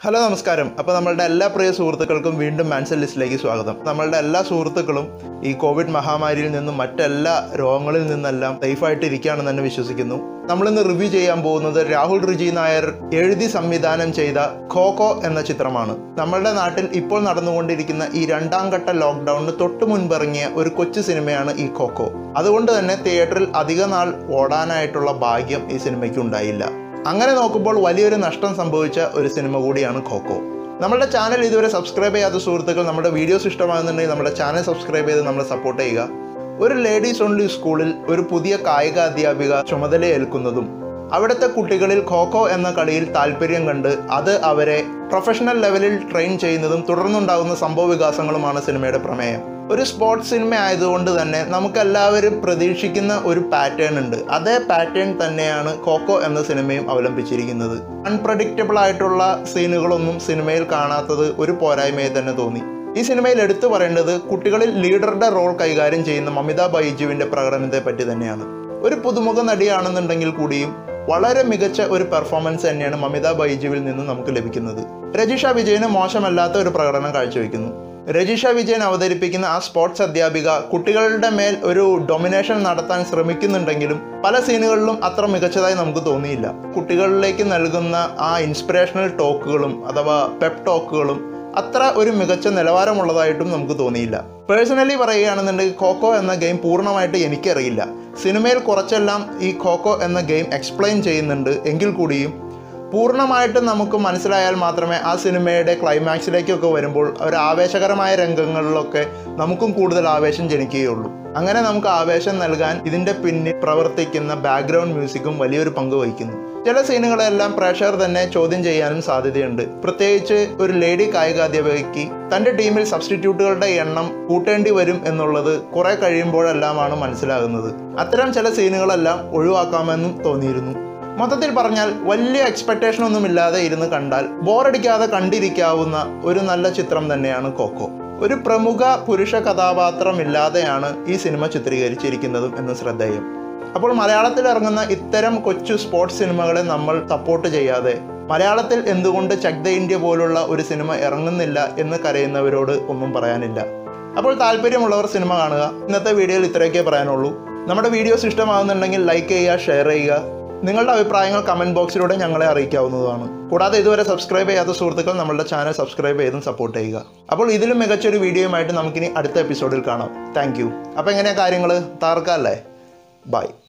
Hello നമസ്കാരം. അപ്പോൾ നമ്മളുടെ എല്ലാ പ്രിയ സുഹൃത്തുക്കൾക്കും വീണ്ടും മാൻസൻ ലിസ്റ്റിലേക്ക് സ്വാഗതം. നമ്മളുടെ എല്ലാ സുഹൃത്തുക്കളും ഈ കോവിഡ് മഹാമാരിയിൽ നിന്നും മറ്റെല്ലാ രോഗങ്ങളിൽ നിന്നെല്ലാം സേഫായിട്ട് ഇരിക്കുകയാണെന്ന് തന്നെ വിശ്വസിക്കുന്നു. നമ്മളിന്ന് റിവ്യൂ ചെയ്യാൻ പോകുന്നത് രാഹുൽ റിജി നായർ എഴുതി സംവിധാനം ചെയ്ത ഖോ-ഖോ എന്ന ചിത്രമാണ്. നമ്മളുടെ നാട്ടിൽ ഇപ്പോൾ നടന്നുകൊണ്ടിരിക്കുന്ന ഈ രണ്ടാം ഘട്ട ലോക്ക്ഡൌണിന് തൊട്ട് മുൻപിറങ്ങിയ ഒരു കൊച്ചു സിനിമയാണ് ഈ ഖോ-ഖോ. അതുകൊണ്ട് തന്നെ തിയേറ്ററിൽ അധിക നാൾ ഓടാനായിട്ടുള്ള ഭാഗ്യം ഈ സിനിമയ്ക്ക് ഉണ്ടായില്ല. അങ്ങനെ നോക്കുമ്പോൾ വലിയൊരു നഷ്ടം സംഭവിച്ച ഒരു സിനിമ കൂടിയാണ് ഖോ-ഖോ. നമ്മുടെ ചാനൽ ഇതുവരെ സബ്സ്ക്രൈബ് ചെയ്യാത്ത സുഹൃത്തുക്കൾ നമ്മുടെ വീഡിയോസ് ഇഷ്ടമാകുന്നുണ്ടെങ്കിൽ നമ്മുടെ ചാനൽ സബ്സ്ക്രൈബ് ചെയ്ത് നമ്മളെ സപ്പോർട്ട് ചെയ്യുക. ഒരു ലേഡീസ് ഓൺലി സ്കൂളിൽ ഒരു പുതിയ കായിക അധ്യാപിക ചുമതലയേൽക്കുന്നതും അവിടുത്തെ കുട്ടികളിൽ ഖോ-ഖോ എന്ന കളിയിൽ താല്പര്യം കണ്ട് അത് അവരെ പ്രൊഫഷണൽ ലെവലിൽ ട്രെയിൻ ചെയ്യുന്നതും തുടർന്നുണ്ടാകുന്ന സംഭവ വികാസങ്ങളുമാണ് സിനിമയുടെ പ്രമേയം. ഒരു സ്പോർട്സ് സിനിമ ആയതുകൊണ്ട് തന്നെ നമുക്കെല്ലാവരും പ്രതീക്ഷിക്കുന്ന ഒരു പാറ്റേൺ ഉണ്ട്. അതേ പാറ്റേൺ തന്നെയാണ് ഖോ-ഖോ എന്ന സിനിമയും അവലംബിച്ചിരിക്കുന്നത്. അൺപ്രഡിക്റ്റബിൾ ആയിട്ടുള്ള സീനുകളൊന്നും സിനിമയിൽ കാണാത്തത് ഒരു പോരായ്മയെ തന്നെ തോന്നി. ഈ സിനിമയിൽ എടുത്തു പറയേണ്ടത് കുട്ടികളിൽ ലീഡറുടെ റോൾ കൈകാര്യം ചെയ്യുന്ന മമിത ബൈജുവിൻ്റെ പ്രകടനത്തെ പറ്റി തന്നെയാണ്. ഒരു പുതുമുഖ നടിയാണെന്നുണ്ടെങ്കിൽ കൂടിയും വളരെ മികച്ച ഒരു പെർഫോമൻസ് തന്നെയാണ് മമിത ബൈജുവിൽ നിന്ന് നമുക്ക് ലഭിക്കുന്നത്. രജിഷ വിജയന് മോശമല്ലാത്ത ഒരു പ്രകടനം കാഴ്ചവെക്കുന്നു. രജിഷ വിജയൻ അവതരിപ്പിക്കുന്ന ആ സ്പോർട്സ് അധ്യാപിക കുട്ടികളുടെ മേൽ ഒരു ഡൊമിനേഷൻ നടത്താൻ ശ്രമിക്കുന്നുണ്ടെങ്കിലും പല സീനുകളിലും അത്ര മികച്ചതായി നമുക്ക് തോന്നിയില്ല. കുട്ടികളിലേക്ക് നൽകുന്ന ആ ഇൻസ്പിറേഷണൽ ടോക്കുകളും അഥവാ പെപ്പ് ടോക്കുകളും അത്ര ഒരു മികച്ച നിലവാരമുള്ളതായിട്ടും നമുക്ക് തോന്നിയില്ല. പേഴ്സണലി പറയുകയാണെന്നുണ്ടെങ്കിൽ ഖോ-ഖോ എന്ന ഗെയിം പൂർണ്ണമായിട്ട് എനിക്കറിയില്ല. സിനിമയിൽ കുറച്ചെല്ലാം ഈ ഖോ-ഖോ എന്ന ഗെയിം എക്സ്പ്ലെയിൻ ചെയ്യുന്നുണ്ട്. എങ്കിൽ കൂടിയും പൂർണ്ണമായിട്ടും നമുക്ക് മനസ്സിലായാൽ മാത്രമേ ആ സിനിമയുടെ ക്ലൈമാക്സിലേക്കൊക്കെ വരുമ്പോൾ ഒരു ആവേശകരമായ രംഗങ്ങളിലൊക്കെ നമുക്കും കൂടുതൽ ആവേശം ജനിക്കുകയുള്ളൂ. അങ്ങനെ നമുക്ക് ആവേശം നൽകാൻ ഇതിൻ്റെ പിന്നിൽ പ്രവർത്തിക്കുന്ന ബാക്ക്ഗ്രൗണ്ട് മ്യൂസിക്കും വലിയൊരു പങ്ക് വഹിക്കുന്നു. ചില സീനുകളെല്ലാം പ്രേക്ഷകർ തന്നെ ചോദ്യം ചെയ്യാനും സാധ്യതയുണ്ട്. പ്രത്യേകിച്ച് ഒരു ലേഡി കായികാധ്യാപികയ്ക്ക് തൻ്റെ ടീമിൽ സബ്സ്റ്റിറ്റ്യൂട്ടുകളുടെ എണ്ണം കൂട്ടേണ്ടി വരും എന്നുള്ളത് കുറെ കഴിയുമ്പോഴെല്ലാമാണ് മനസ്സിലാകുന്നത്. അത്തരം ചില സീനുകളെല്ലാം ഒഴിവാക്കാമെന്നും തോന്നിയിരുന്നു. മൊത്തത്തിൽ പറഞ്ഞാൽ വലിയ എക്സ്പെക്ടേഷൻ ഒന്നുമില്ലാതെ ഇരുന്ന് കണ്ടാൽ ബോറടിക്കാതെ കണ്ടിരിക്കാവുന്ന ഒരു നല്ല ചിത്രം തന്നെയാണ് ഖോ-ഖോ. ഒരു പ്രമുഖ പുരുഷ കഥാപാത്രമില്ലാതെയാണ് ഈ സിനിമ ചിത്രീകരിച്ചിരിക്കുന്നതും എന്ന് ശ്രദ്ധേയം. അപ്പോൾ മലയാളത്തിൽ ഇറങ്ങുന്ന ഇത്തരം കൊച്ചു സ്പോർട്സ് സിനിമകളെ നമ്മൾ സപ്പോർട്ട് ചെയ്യാതെ മലയാളത്തിൽ എന്തുകൊണ്ട് ചക് ദ ഇന്ത്യ പോലുള്ള ഒരു സിനിമ ഇറങ്ങുന്നില്ല എന്ന് കരയുന്നവരോട് ഒന്നും പറയാനില്ല. അപ്പോൾ താല്പര്യമുള്ളവർ സിനിമ കാണുക. ഇന്നത്തെ വീഡിയോയിൽ ഇത്രയൊക്കെ പറയാനുള്ളൂ. നമ്മുടെ വീഡിയോസ് ഇഷ്ടമാകുന്നുണ്ടെങ്കിൽ ലൈക്ക് ചെയ്യുക, ഷെയർ ചെയ്യുക. നിങ്ങളുടെ അഭിപ്രായങ്ങൾ കമൻറ്റ് ബോക്സിലൂടെ ഞങ്ങളെ അറിയിക്കാവുന്നതാണ്. കൂടാതെ ഇതുവരെ സബ്സ്ക്രൈബ് ചെയ്യാത്ത സുഹൃത്തുക്കൾ നമ്മളുടെ ചാനൽ സബ്സ്ക്രൈബ് ചെയ്തും സപ്പോർട്ട് ചെയ്യുക. അപ്പോൾ ഇതിലും മികച്ചൊരു വീഡിയോയുമായിട്ട് നമുക്കിനി അടുത്ത എപ്പിസോഡിൽ കാണാം. Thank you. അപ്പോൾ എങ്ങനെയാണ് കാര്യങ്ങൾ? തകർക്കല്ലേ? ബൈ.